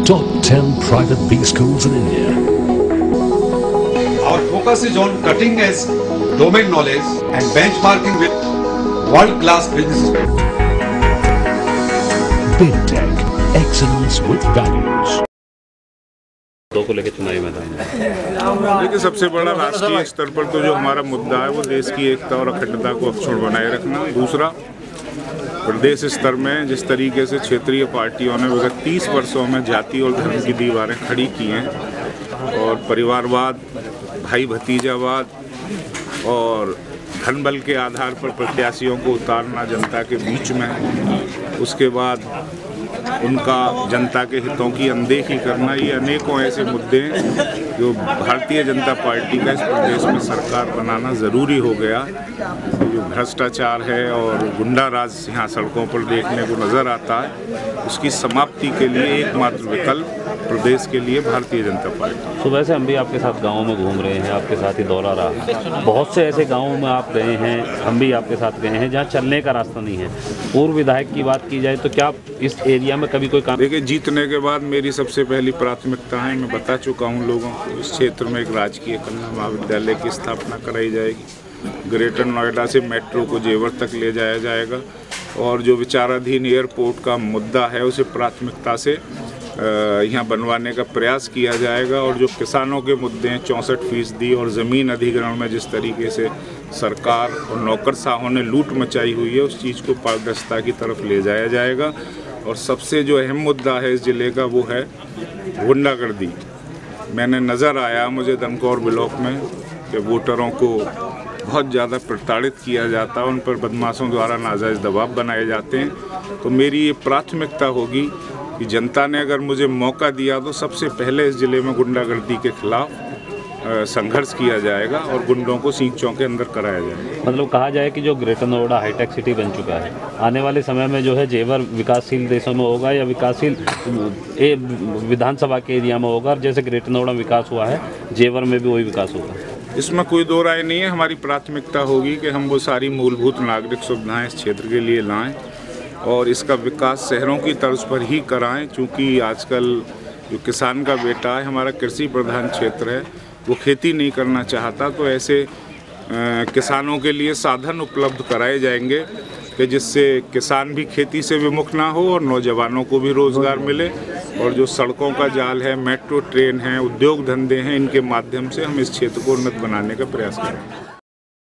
top 10 private B schools in India. Our focus is on cutting edge domain knowledge and benchmarking with world-class businesses. BidTech, excellence with values. दो को लेकर चुनावी मैदान है। देखिए, सबसे बड़ा राष्ट्रीय स्तर पर तो जो हमारा मुद्दा है वो देश की एकता और अखंडता को अक्षुण्ण बनाए रखना। दूसरा, प्रदेश स्तर में जिस तरीके से क्षेत्रीय पार्टियों ने विगत 30 वर्षों में जाति और धर्म की दीवारें खड़ी की हैं और परिवारवाद, भाई भतीजावाद और धन बल के आधार पर प्रत्याशियों को उतारना जनता के बीच में, उसके बाद उनका जनता के हितों की अनदेखी करना, ये अनेकों ऐसे मुद्दे हैं जो भारतीय जनता पार्टी का इस प्रदेश में सरकार बनाना ज़रूरी हो गया। जो भ्रष्टाचार है और गुंडा राज यहाँ सड़कों पर देखने को नज़र आता है, उसकी समाप्ति के लिए एकमात्र विकल्प प्रदेश के लिए भारतीय जनता पार्टी। सुबह से हम भी आपके साथ गाँव में घूम रहे हैं, आपके साथ ही दौरा रहा। बहुत से ऐसे गाँवों में आप गए हैं, हम भी आपके साथ गए हैं, जहाँ चलने का रास्ता नहीं है। पूर्व विधायक की बात की जाए तो क्या इस एरिया में कभी कोई काम? देखिए, जीतने के बाद मेरी सबसे पहली प्राथमिकता है, मैं बता चुका हूँ लोगों को, इस क्षेत्र में एक राजकीय कन्या महाविद्यालय की स्थापना कराई जाएगी। ग्रेटर नोएडा से मेट्रो को जेवर तक ले जाया जाएगा और जो विचाराधीन एयरपोर्ट का मुद्दा है उसे प्राथमिकता से यहाँ बनवाने का प्रयास किया जाएगा। और जो किसानों के मुद्दे हैं, 64% और ज़मीन अधिग्रहण में जिस तरीके से सरकार और नौकरशाहों ने लूट मचाई हुई है, उस चीज़ को पारदर्शिता की तरफ ले जाया जाएगा। और सबसे जो अहम मुद्दा है इस ज़िले का वो है गुंडागर्दी। मैंने नज़र आया मुझे दमकौर ब्लॉक में कि वोटरों को बहुत ज़्यादा प्रताड़ित किया जाता है, उन पर बदमाशों द्वारा नाजायज़ दबाव बनाए जाते हैं। तो मेरी ये प्राथमिकता होगी कि जनता ने अगर मुझे मौका दिया तो सबसे पहले इस ज़िले में गुंडागर्दी के खिलाफ संघर्ष किया जाएगा और गुंडों को सींचों के अंदर कराया जाएगा। मतलब कहा जाए कि जो ग्रेटर नोएडा हाईटेक सिटी बन चुका है, आने वाले समय में जो है जेवर विकासशील देशों में होगा या विकासशील विधानसभा के एरिया में होगा। जैसे ग्रेटर नोएडा विकास हुआ है, जेवर में भी वही विकास होगा। इसमें कोई दो राय नहीं है। हमारी प्राथमिकता होगी कि हम वो सारी मूलभूत नागरिक सुविधाएं इस क्षेत्र के लिए लाएं और इसका विकास शहरों की तर्ज पर ही कराएं। चूँकि आजकल जो किसान का बेटा है, हमारा कृषि प्रधान क्षेत्र है, वो खेती नहीं करना चाहता, तो ऐसे किसानों के लिए साधन उपलब्ध कराए जाएंगे कि जिससे किसान भी खेती से विमुख ना हो और नौजवानों को भी रोज़गार मिले। और जो सड़कों का जाल है, मेट्रो ट्रेन है, उद्योग धंधे हैं, इनके माध्यम से हम इस क्षेत्र को उन्नत बनाने का प्रयास करें।